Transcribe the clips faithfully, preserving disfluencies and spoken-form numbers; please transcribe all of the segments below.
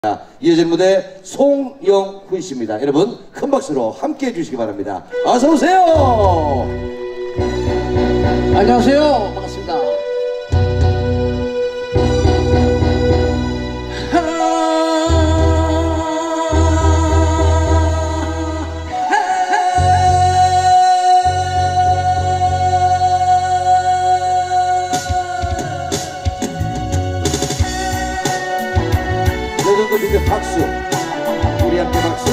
이어진 무대 송영훈 씨입니다. 여러분 큰 박수로 함께 해주시기 바랍니다. 어서 오세요. 안녕하세요. 반갑습니다. 여러분들 박수, 우리 함께 박수,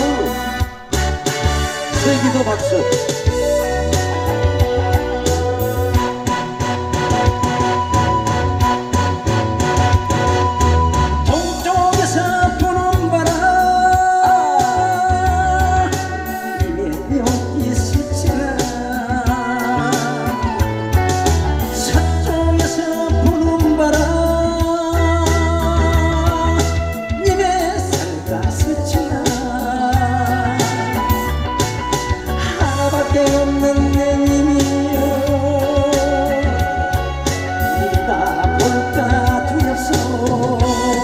슬기도 박수. 동쪽에서 부는 바람 입에 여기 스치나 서쪽에서 부는 바람 입에 살가 스치나 하나밖에 없는 내 님이여 네가 볼까 두렵소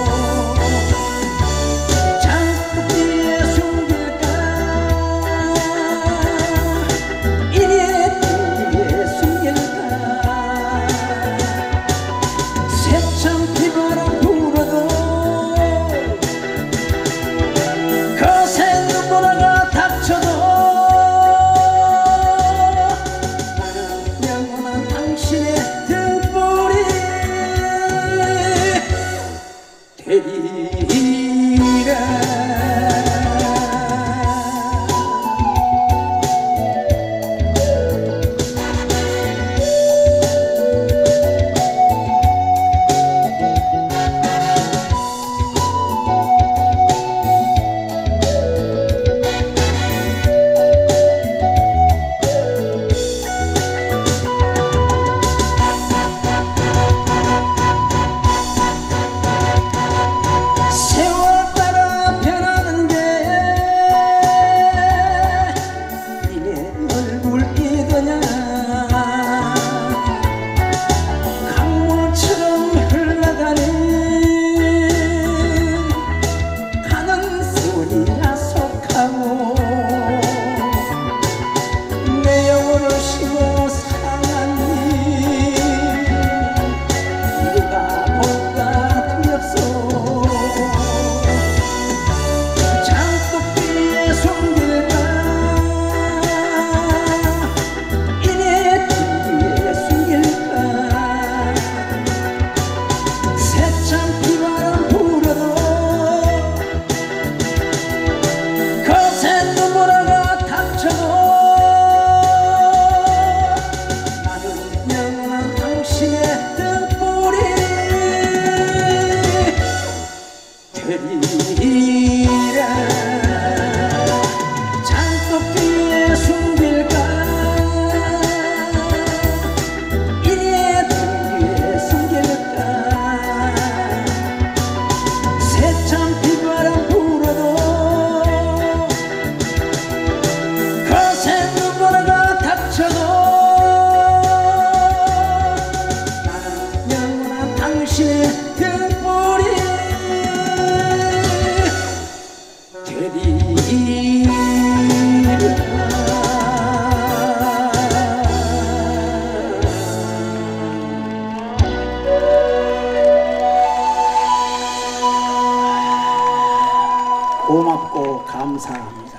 고맙고 감사합니다.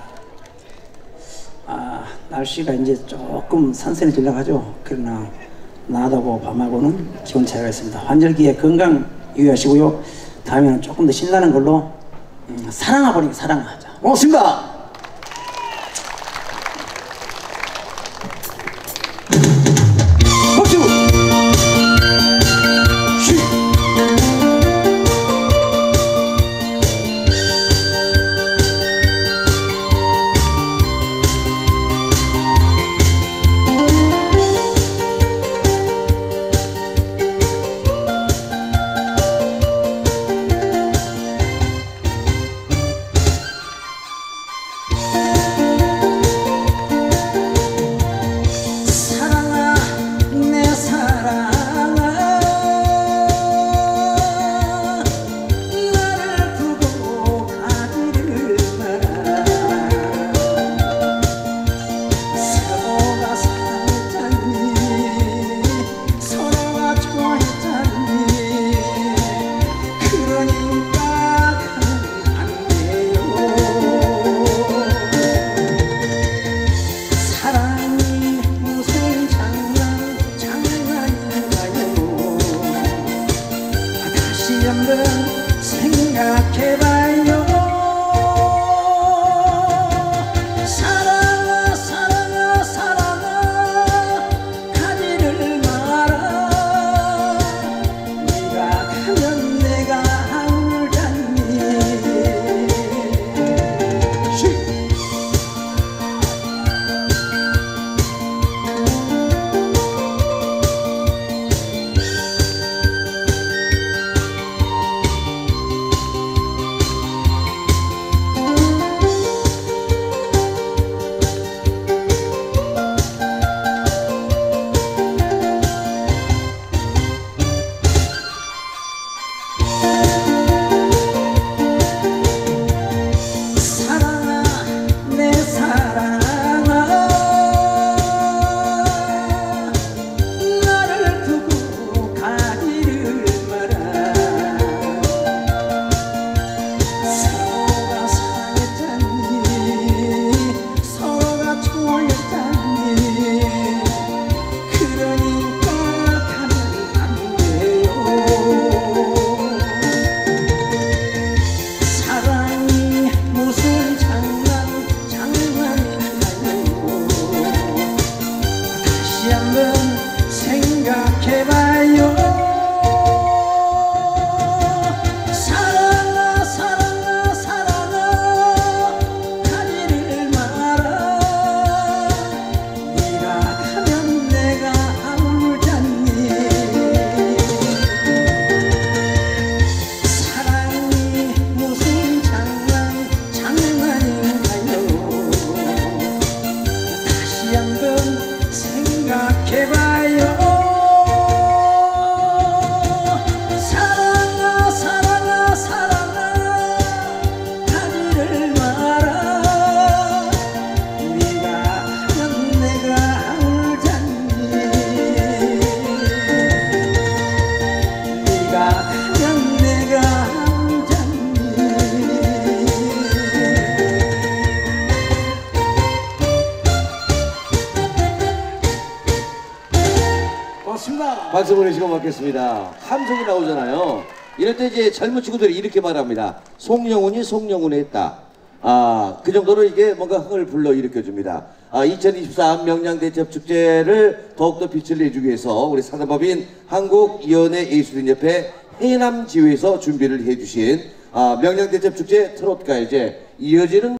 아, 날씨가 이제 조금 선선해지려고 하죠. 그러나 낮하고 밤하고는 기온 차이가 있습니다. 환절기에 건강 유의하시고요. 다음에는 조금 더 신나는 걸로 음, 사랑아 버리고 사랑하자. 고맙습니다. 박수! 박수 보내시고 받겠습니다. 함성이 나오잖아요. 이럴 때 이제 젊은 친구들이 이렇게 말합니다. 송영훈이 송영훈에 했다. 아, 그 정도로 이게 뭔가 흥을 불러일으켜줍니다. 아, 이천이십삼 명량대첩축제를 더욱더 빛을 내주기 위해서 우리 사단법인 한국연예예술인협회 해남지회에서 준비를 해주신 아, 명량대첩축제 트롯가요제 이어지는